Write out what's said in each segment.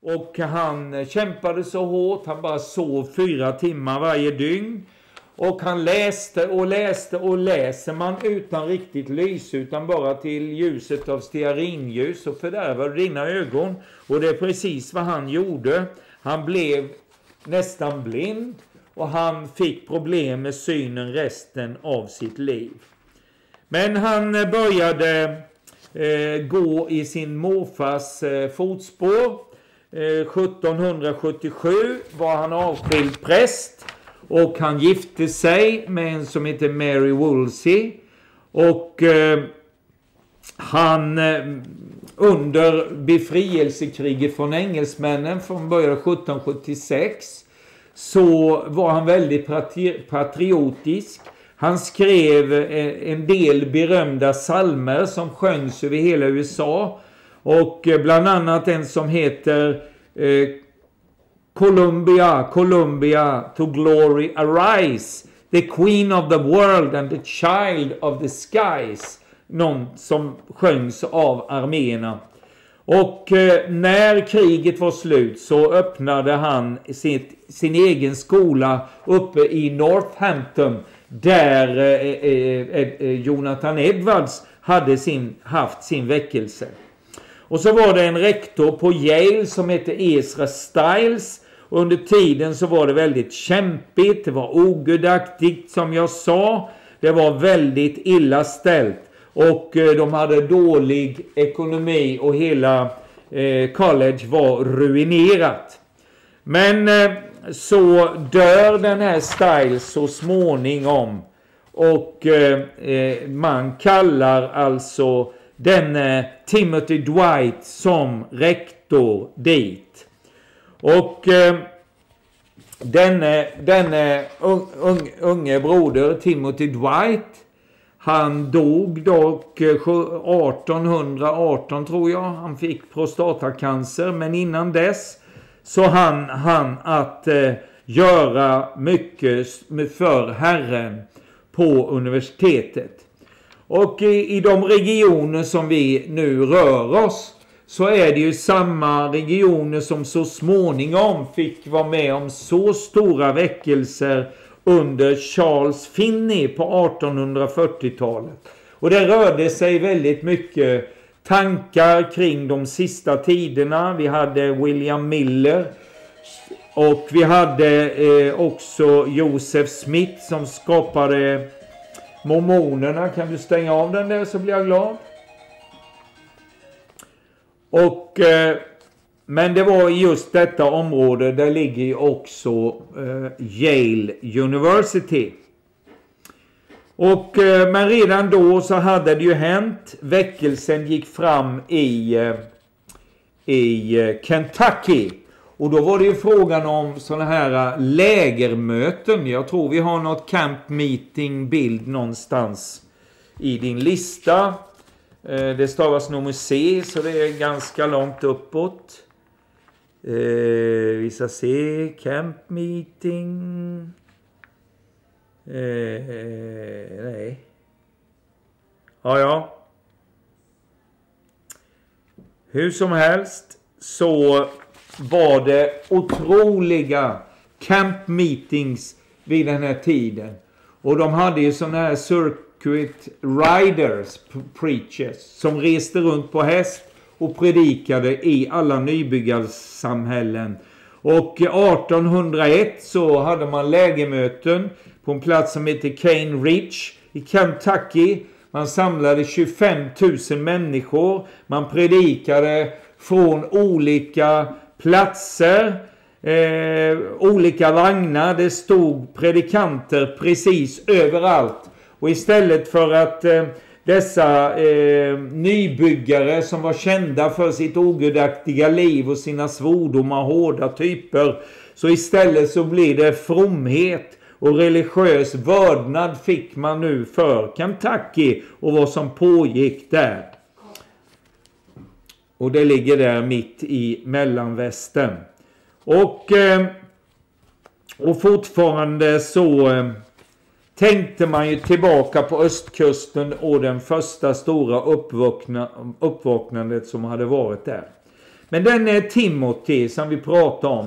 Och han kämpade så hårt, han bara sov 4 timmar varje dygn. Och han läste och läste och läser man utan riktigt lys, utan bara till ljuset av stearinljus, och fördärvar dina ögon. Och det är precis vad han gjorde. Han blev nästan blind och han fick problem med synen resten av sitt liv. Men han började gå i sin morfars fotspår. 1777 var han avskild präst och han gifte sig med en som heter Mary Woolsey. Och han under befrielsekriget från engelsmännen från början 1776 så var han väldigt patriotisk. Han skrev en del berömda psalmer som sjöngs över hela USA. Och bland annat en som heter Columbia, Columbia, to glory arise, the queen of the world and the child of the skies. Någon som sjöngs av arméerna. Och när kriget var slut så öppnade han sin egen skola uppe i Northampton, där Jonathan Edwards hade haft sin väckelse. Och så var det en rektor på Yale som hette Ezra Stiles. Och under tiden så var det väldigt kämpigt, det var ogudaktigt som jag sa. Det var väldigt illa ställt. Och de hade dålig ekonomi och hela college var ruinerat. Men så dör den här Stiles så småningom. Och man kallar alltså den Timothy Dwight som rektor dit. Och denne unge broder Timothy Dwight, han dog dock 1818 tror jag. Han fick prostatacancer, men innan dess så han att göra mycket för Herren på universitetet. Och i de regioner som vi nu rör oss så är det ju samma regioner som så småningom fick vara med om så stora väckelser under Charles Finney på 1840-talet. Och det rörde sig väldigt mycket tankar kring de sista tiderna. Vi hade William Miller och vi hade också Joseph Smith som skapade mormonerna. Kan du stänga av den där så blir jag glad. Och men det var just detta område, där ligger ju också Yale University. Och men redan då så hade det ju hänt. Väckelsen gick fram i Kentucky. Och då var det ju frågan om sådana här lägermöten. Jag tror vi har något camp meeting bild någonstans i din lista. Det stavas nummer C, så det är ganska långt uppåt. Vi ska se camp meeting. Nej. Ja. Hur som helst så var det otroliga camp meetings vid den här tiden. Och de hade ju sådana här circuit riders, preachers, som reste runt på häst och predikade i alla nybyggarsamhällen. Och 1801 så hade man lägermöten på en plats som heter Cane Ridge i Kentucky. Man samlade 25 000 människor. Man predikade från olika platser, olika vagnar. Det stod predikanter precis överallt. Och istället för att dessa nybyggare som var kända för sitt ogudaktiga liv och sina svordomar, hårda typer, så istället så blir det fromhet och religiös vördnad fick man nu för Kentucky och vad som pågick där. Och det ligger där mitt i mellanvästern. Och fortfarande så tänkte man ju tillbaka på östkusten och den första stora uppvaknandet som hade varit där. Men den är Timothy som vi pratar om,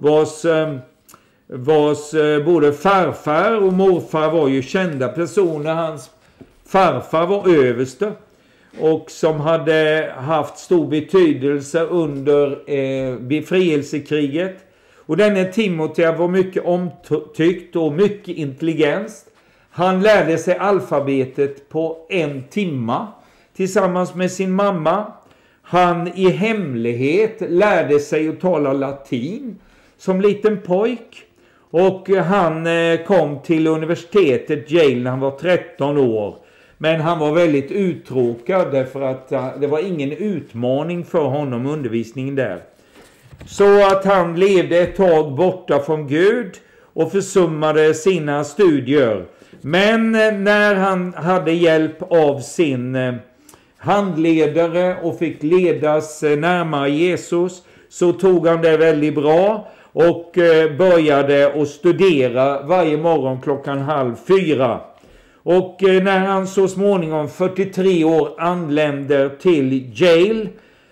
vars både farfar och morfar var ju kända personer. Hans farfar var överste och som hade haft stor betydelse under befrielsekriget. Och denne Timothy var mycket omtyckt och mycket intelligent. Han lärde sig alfabetet på 1 timma tillsammans med sin mamma. Han i hemlighet lärde sig att tala latin som liten pojk. Och han kom till universitetet Yale när han var 13 år. Men han var väldigt uttråkad därför att det var ingen utmaning för honom undervisningen där. Så att han levde ett tag borta från Gud och försummade sina studier. Men när han hade hjälp av sin handledare och fick ledas närmare Jesus, så tog han det väldigt bra och började att studera varje morgon 3:30. Och när han så småningom 43 år anländer till Yale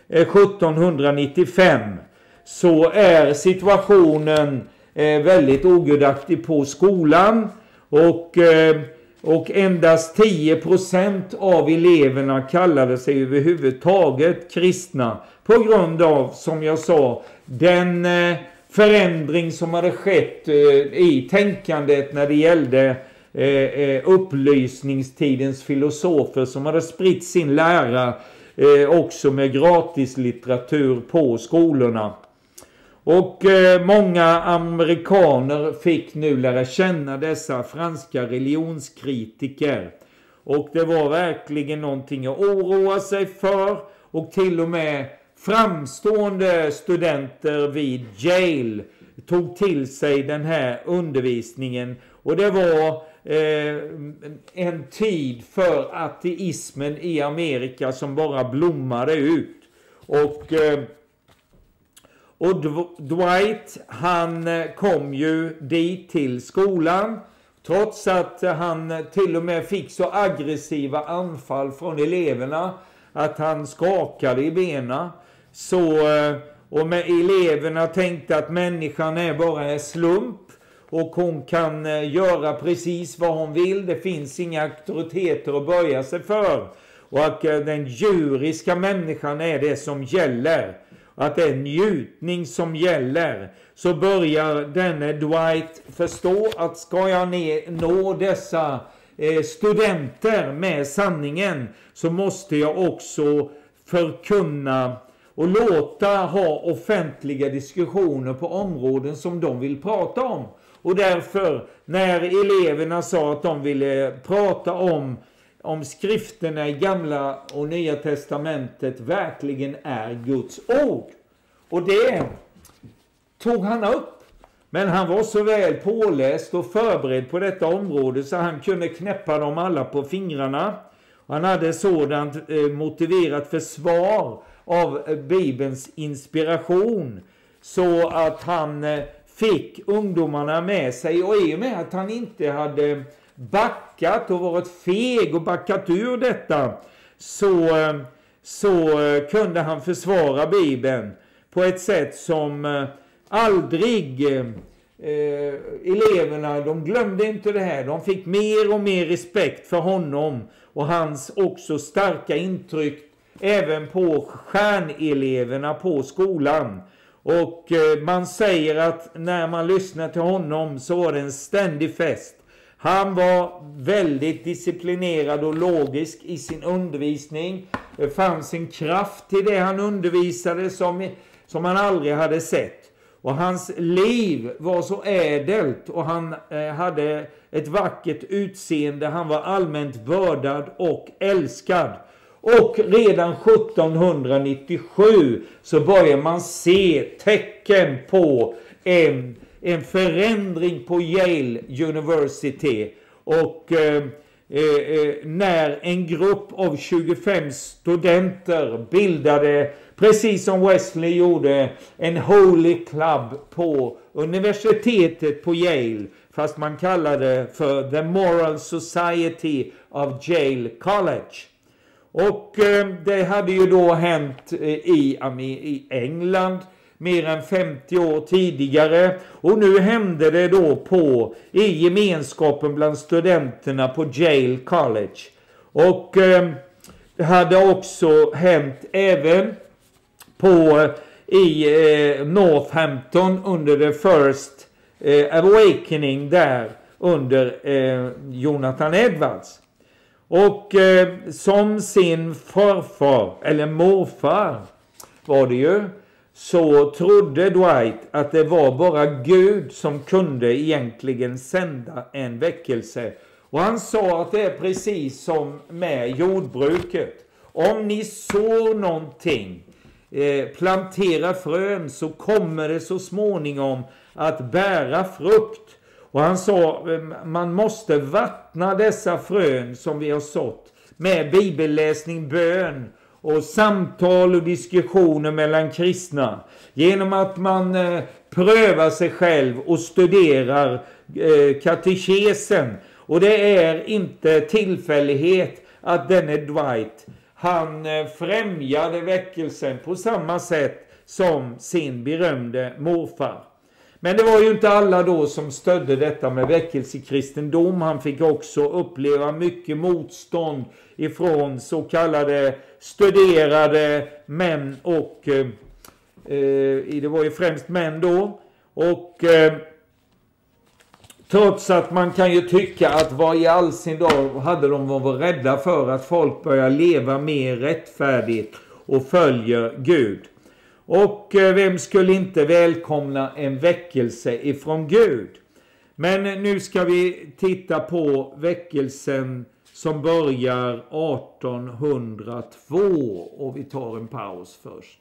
1795, så är situationen väldigt ogudaktig på skolan. Och endast 10% av eleverna kallade sig överhuvudtaget kristna på grund av, som jag sa, den förändring som hade skett i tänkandet när det gällde upplysningstidens filosofer som hade spritt sin lära också med gratislitteratur på skolorna. Och många amerikaner fick nu lära känna dessa franska religionskritiker. Och det var verkligen någonting att oroa sig för. Och till och med framstående studenter vid Yale tog till sig den här undervisningen. Och det var en tid för ateismen i Amerika som bara blommade ut. Och Dwight, han kom ju dit till skolan, trots att han till och med fick så aggressiva anfall från eleverna att han skakade i benen. Och med eleverna tänkte att människan är bara en slump och hon kan göra precis vad hon vill. Det finns inga auktoriteter att böja sig för. Och att den djuriska människan är det som gäller. Att det är njutning som gäller. Så börjar denne Dwight förstå att ska jag nå dessa studenter med sanningen, så måste jag också förkunna och låta ha offentliga diskussioner på områden som de vill prata om. Och därför, när eleverna sa att de ville prata om skrifterna i Gamla och Nya testamentet verkligen är Guds ord. Och det tog han upp. Men han var så väl påläst och förberedd på detta område så han kunde knäppa dem alla på fingrarna. Han hade sådant motiverat försvar av Bibelns inspiration så att han fick ungdomarna med sig. Och i och med att han inte hade backat och varit feg och backat ur detta, så kunde han försvara Bibeln på ett sätt som aldrig eleverna, de glömde inte det här. De fick mer och mer respekt för honom och hans också starka intryck även på stjärneleverna på skolan. Och man säger att när man lyssnar till honom så var det en ständig fest. Han var väldigt disciplinerad och logisk i sin undervisning. Det fanns en kraft i det han undervisade som han aldrig hade sett. Och hans liv var så ädelt och han hade ett vackert utseende. Han var allmänt vördad och älskad. Och redan 1797 så börjar man se tecken på en förändring på Yale University. Och när en grupp av 25 studenter bildade, precis som Wesley gjorde, en Holy Club på universitetet på Yale. Fast man kallade det för The Moral Society of Yale College. Och det hade ju då hänt i England mer än 50 år tidigare. Och nu hände det då i gemenskapen bland studenterna på Yale College. Och det hade också hänt även i Northampton under the First Awakening där under Jonathan Edwards. Och som sin farfar, eller morfar var det ju, så trodde Dwight att det var bara Gud som kunde egentligen sända en väckelse. Och han sa att det är precis som med jordbruket. Om ni sår någonting, plantera frön, så kommer det så småningom att bära frukt. Och han sa, man måste vattna dessa frön som vi har sått med bibelläsning, bön och samtal och diskussioner mellan kristna. Genom att man prövar sig själv och studerar katekesen. Och det är inte tillfällighet att denne Dwight, han främjade väckelsen på samma sätt som sin berömde morfar. Men det var ju inte alla då som stödde detta med väckelsekristendom. Han fick också uppleva mycket motstånd ifrån så kallade studerade män och det var ju främst män då. Och trots att man kan ju tycka att vad i all sin dag hade de varit rädda för att folk börjar leva mer rättfärdigt och följer Gud. Och vem skulle inte välkomna en väckelse ifrån Gud? Men nu ska vi titta på väckelsen som börjar 1802 och vi tar en paus först.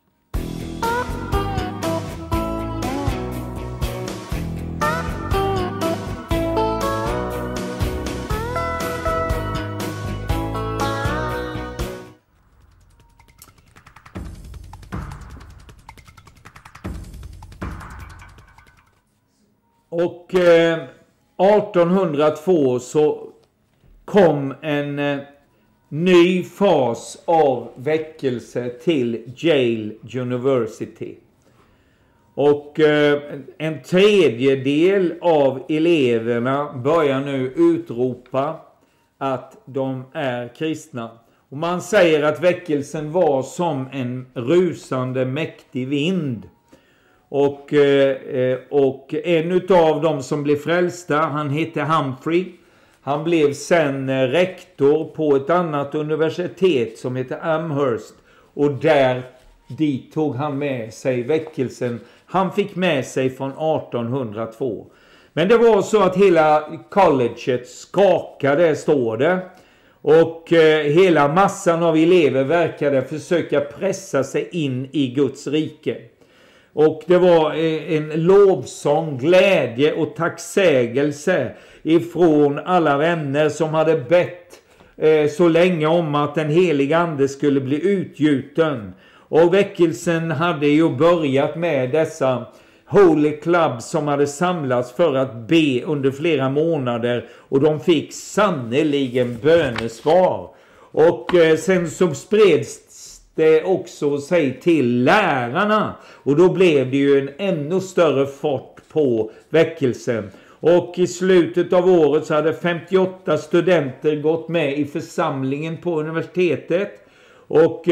Och 1802 så kom en ny fas av väckelse till Yale University. Och en tredjedel av eleverna börjar nu utropa att de är kristna. Och man säger att väckelsen var som en rusande mäktig vind. Och en av dem som blev frälsta, han hette Humphrey. Han blev sen rektor på ett annat universitet som heter Amherst. Och dit tog han med sig väckelsen. Han fick med sig från 1802. Men det var så att hela colleget skakade, står det. Och hela massan av elever verkade försöka pressa sig in i Guds rike. Och det var en lovsång, glädje och tacksägelse ifrån alla vänner som hade bett så länge om att den heliga ande skulle bli utgjuten. Och väckelsen hade ju börjat med dessa Holy Clubs som hade samlats för att be under flera månader. Och de fick sannoliken bönesvar. Och sen så spreds det också sig till lärarna. Och då blev det ju en ännu större fart på väckelsen. Och i slutet av året så hade 58 studenter gått med i församlingen på universitetet. Och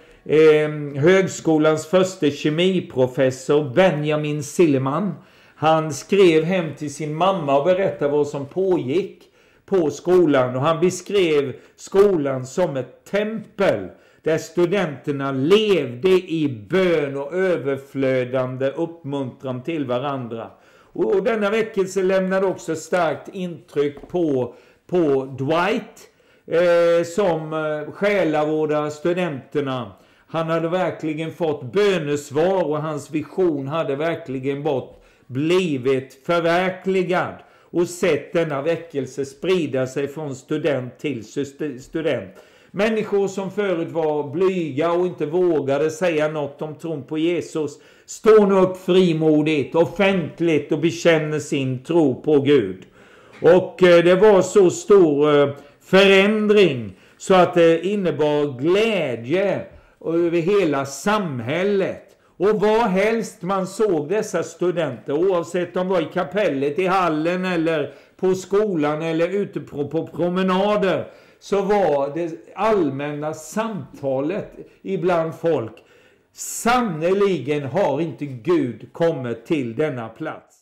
högskolans första kemiprofessor Benjamin Silliman, han skrev hem till sin mamma och berättade vad som pågick på skolan. Och han beskrev skolan som ett tempel där studenterna levde i bön och överflödande uppmuntran till varandra. Och denna väckelse lämnade också starkt intryck på Dwight som själavårdade studenterna. Han hade verkligen fått bönesvar och hans vision hade verkligen blivit förverkligad. Och sett denna väckelse sprida sig från student till student. Människor som förut var blyga och inte vågade säga något om tron på Jesus står nu upp frimodigt, offentligt och bekänner sin tro på Gud. Och det var så stor förändring Så att det innebar glädje över hela samhället. Och vad helst man såg dessa studenter, oavsett om de var i kapellet, i hallen eller på skolan eller ute på promenader, så var det allmänna samtalet ibland folk: sannoliken har inte Gud kommit till denna plats.